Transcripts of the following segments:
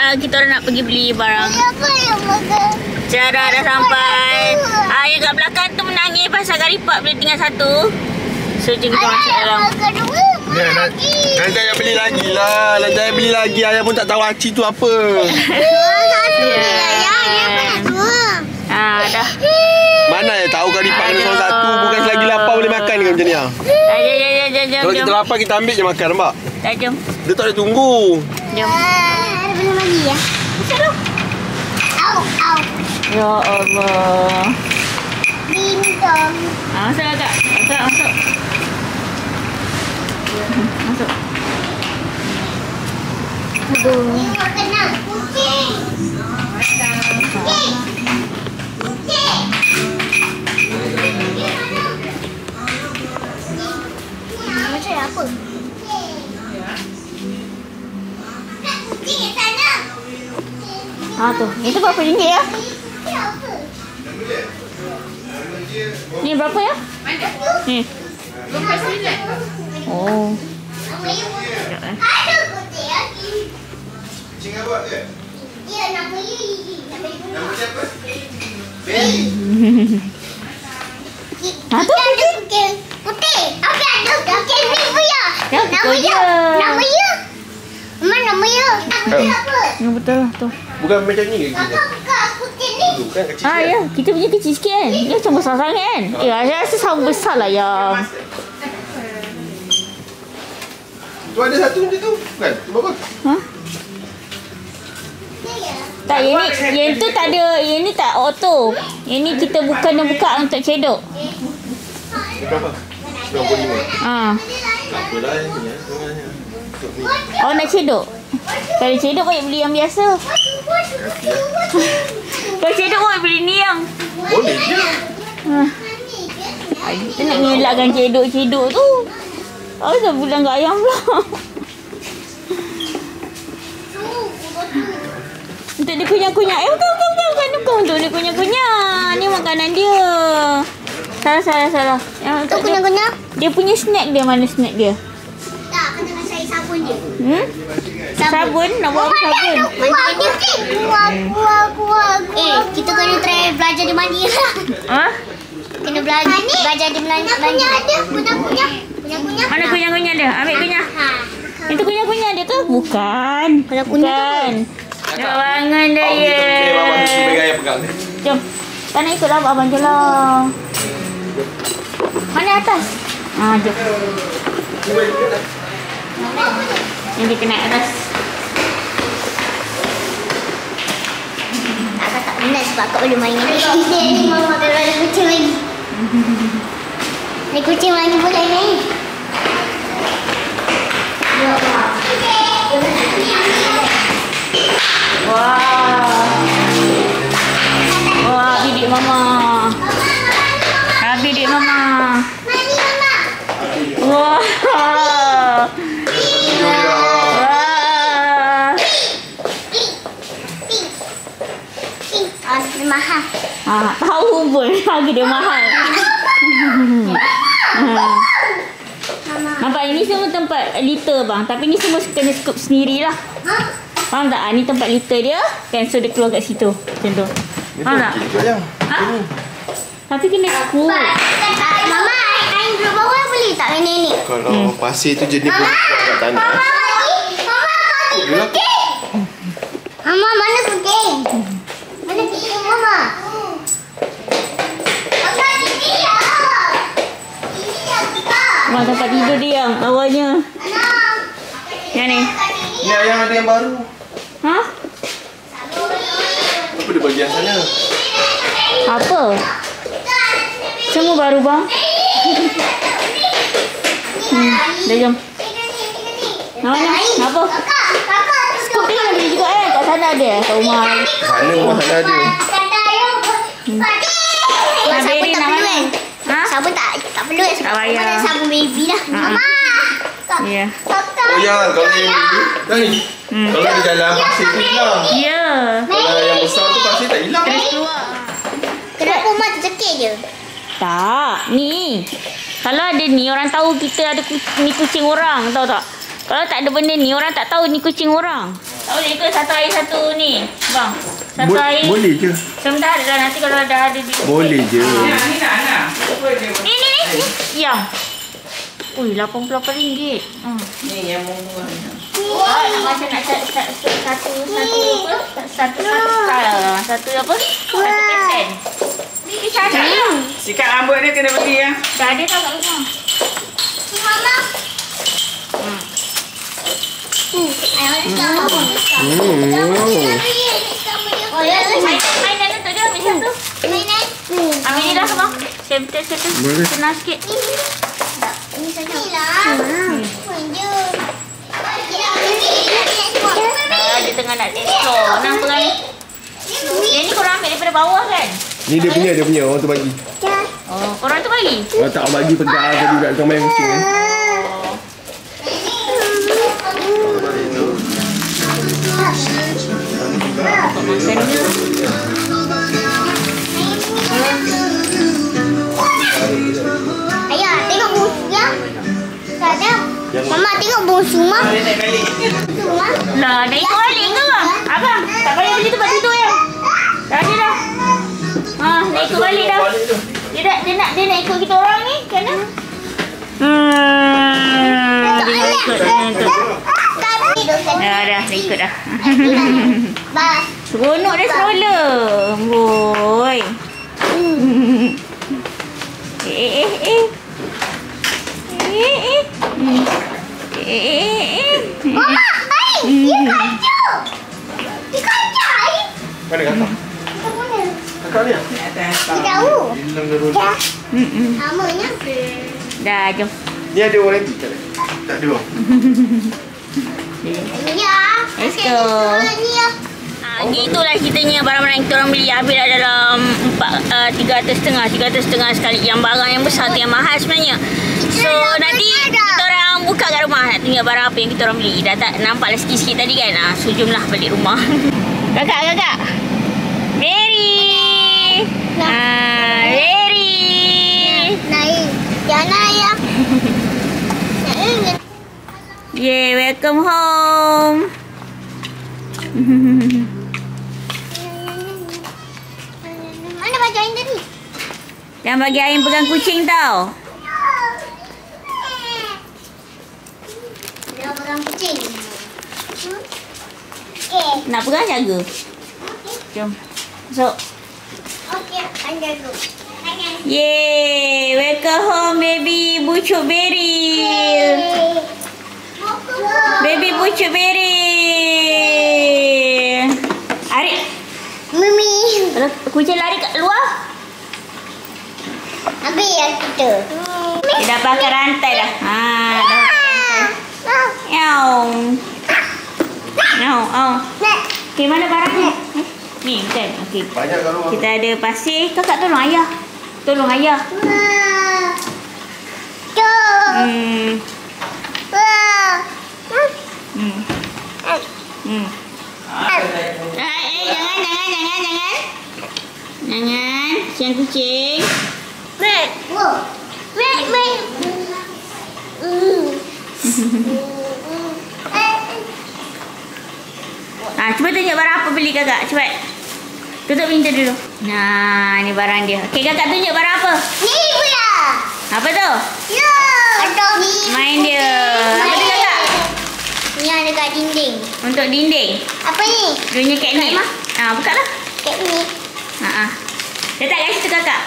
kita orang nak pergi beli barang. Apa yang makan? Cara dah sampai. Yang kat belakang tu menangis pasal garipak boleh tinggal satu. So jom kita masuk dalam. Makan dua. Nanti ayah beli lagi lah. Nanti ayah beli lagi. Ayah pun tak tahu aci tu apa. Satu je lah ya. Dia apa nak dua? Dah. Mana ayah tahu garipak kena seorang satu. Bukan selagi lapar boleh makan ke macam ni lah. Jom. Kalau kita lapar kita ambil je makan, nampak? Dah jom. Dia tak boleh tunggu. Jom. Ada belum lagi ya? Seru. Au. Ya Allah. Bintang. Masuk agak. Masuk. Masuk. Aduh. Tengok kena. Kucing. Macam apa? Kucing kat sana. Tu. Itu berapa ringgit ya? Ni berapa ya? Ni. Oh. Ada kucing lagi. Kucing apa ke? Ya, nama Lily. Nama siapa? Kita ada kucing putih. Tapi ada kucing biru ya. Ya, Nama betul ya. je. Nama ya. Nama ya. Nama ya apa? Ya betul lah tu. Bukan macam ni ke? Kakak buka kucing ni. Bukan kecil. Ya. Kita punya kecil sikit kan? Dia macam besar sangat kan? Saya rasa sama besar lah yang. Tu ada satu macam tu. Bukan? Tu berapa? Tak, yang tu tak ada. Yang ni tak auto. Yang ni kita buka untuk cedok. Berapa? 25. Tak apalah yang punya. Oh, nak cedok? Kalau cedok boleh beli yang biasa. Kalau cedok boleh beli ni yang. Boleh je. Kita nak ngelakkan cedok tu. Asal bilang kat ayam pula. Untuk dia kunyah-kunyah. Bukan untuk dia kunyah-kunyah. Ni makanan dia. Salah. Tu kunyah-kunyah. Dia punya snack dia. Mana snack dia? Tak, kena cari sabun je. Sabun? Nak buat apa sabun? Kuah. Kita kena try belajar dia mandi lah. Kena belajar dia mandi. Kunyah ada. Kunyah. Mana kunyah-kunyah dia? Ambil kunyah. Itu kunyah-kunyah dia ke? Bukan. Bukan. Jangan dah ya. Ayah pegang. Jom. Tak nak ikut lah abang je lah. Mana atas? Jom. Yang kita naik atas. Akak tak minat sebab akak boleh main ni. Mama kalau ada kucing lagi. Ni kucing lagi boleh main. Wah, bidik mama. Bidik mama. Mandi mama. Wah. Dia mahal. Tahu pun harga dia mahal. Nampak ini semua tempat liter bang. Tapi ni semua kena scoop sendiri lah. Faham tak? Ni tempat liter dia. Kan so dia keluar kat situ. Macam tu. Faham tak? Tapi kena scoop. Mama, air duduk bawah boleh tak main ni? Kalau pasir tu jenis pun kat tanah. Mama, Mama, mana kucing? Mana kucing Mama? Mama, ini ya. Ini ya kita. Wah, tempat tidur dia yang awalnya. Yang ni. Ni ayam ada yang baru. Apa dia bagi yang sana? Apa? Semua baru bang. Dah jom. Mana? Apa? Scoop dia kena beli juga kat sana ada kat rumah. Mana rumah sana ada? Sabun tak perlu kan? Sabun tak perlu kan? Tak payah. Mana sabun baby dah. Mama. Ya. Oh ya, kalau yang ni. Kalau di dalam pasir tu hilang. Ya. Kalau yang besar tu pasir tak hilang. Terus keluar. Kenapa Mama tercekik je? Tak, ni. Kalau ada ni, orang tahu kita ada ni kucing orang, tahu tak? Kalau tak ada benda ni, orang tak tahu ni kucing orang. Tak boleh ke satu air satu ni? Bang. Satu air. Boleh je. Sebentar dah nanti kalau dah ada di. Boleh je. Ni nak. Ni. Yang. Ui, RM88. Ni yang murah. Nak macam nak satu apa? Satu pesen. Ni cakap ya. Sikat rambut dia kena beli ya. Dah ada tau kat rumah. Mama. Oh ya, Mainan untuk dia ambil satu. mainan. Ambil ni lah bang. Settle. Boleh. Senang sikit. Ini saja. Inilah. Tunjuk. Dia tengah nak explore. Nampak kan ni? Yang ni korang ambil daripada bawah kan? Ni dia punya. Orang tu bagi. Oh, korang tu bagi? Orang tak bagi pegang tadi kat kau main kucing kan. Makan dia. Ayah, tengok bungsu ya. Tak ada. Mama tengok bungsu mak. Boleh naik balik. Lah, dah ikut balik ke bang? Abang, tak payah beli tempat situ ya? Dah ada dah. Dah ikut balik dah. Dia nak ikut kita orang ni, kena? Dia nak ikut. Dah ikut dah. Bas. Seronok dia stroller. Boy. Mama, hai, dia kacau. Dia kacau. Mana kakak? Kakak ni ah? Dia tahu. Hilang dia roda. Dah. Namanya. Dah, jom. Ni ada orang lagi tak? Tak ada orang. Ya. Let's go. Ni ya. Gitulah ceritanya barang-barang yang kita orang beli. Habis dah dalam 300.5 sekali. Yang barang yang besar tu yang mahal sebenarnya. So nanti kita orang buka kat rumah nak tengok barang apa yang kita orang beli. Dah tak nampak lah sikit-sikit tadi kan. So jomlah balik rumah. Kakak. Mary. Mary. Naik. Jangan ya. Yeah, welcome home. Mana baju air tadi? Jangan bagi Ain pegang kucing tau. Dia pegang kucing. Nak pegang jaga. Jom. Masuk. Okey, anda dulu. Yeay, welcome home baby Bucuk Berry. Baby Bucuk Berry. Arik. Mimi. Kalau kucing lari kat luar. Habis yang kita. Dia dah pakai rantai dah. Dah pakai rantai. Miau. Okay, mana barangnya? Ni kan. Okay. Banyak kat rumah. Kita ada pasir. Kakak tolong ayah. Jangan. Siang kucing. Wait. Cuba tunjuk barang apa beli kakak. Cepat. Tutup pintu dulu. Nah, ni barang dia. Okey, kakak tunjuk barang apa? Ni pula. Apa tu? Ya. Ada ni. Main dia. Apa tu kakak? Ni yang dekat dinding. Untuk dinding. Apa ni? Dia punya catnip. Buka lah. Kat ni. Letak kat situ kakak.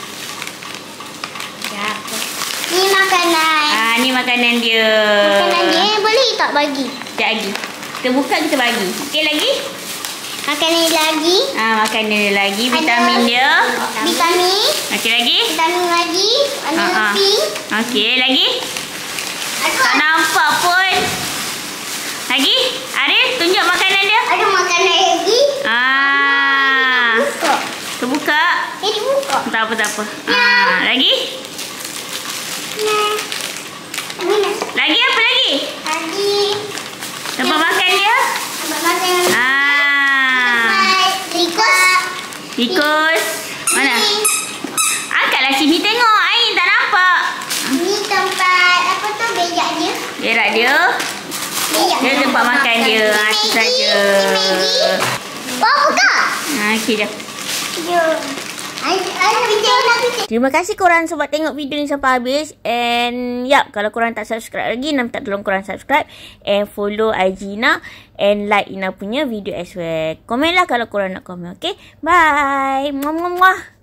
Ni makanan. Ni makanan dia. Makanan dia boleh tak bagi? Sekejap lagi. Kita buka, kita bagi. Okey lagi? Makanan ni lagi. Makanan dia lagi. Vitamin dia. Vitamin. Okey lagi? Vitamin lagi. Warna pink. Okey lagi? Tak nampak pun. Lagi? Arif, tunjuk makanan dia. Ada makanan lagi. Buka. Terbuka. Dibuka. Tak apa. Lagi? Lagi apa lagi? Lagi. Tempat makan dia? Tempat makan. Tikus. Mana? Angkatlah sini tengok. Ain tak nampak. Ni tempat apa tu berak dia? Berak dia. Dia tempat makan dia. Itu saja. Bawa buka. Okey dah. Terima kasih korang sebab tengok video ni sampai habis. And kalau korang tak subscribe lagi, minta tolong korang subscribe and follow IG Ina and like Ina punya video as well. Komen lah kalau korang nak komen. Okay, bye. Muah muah muah.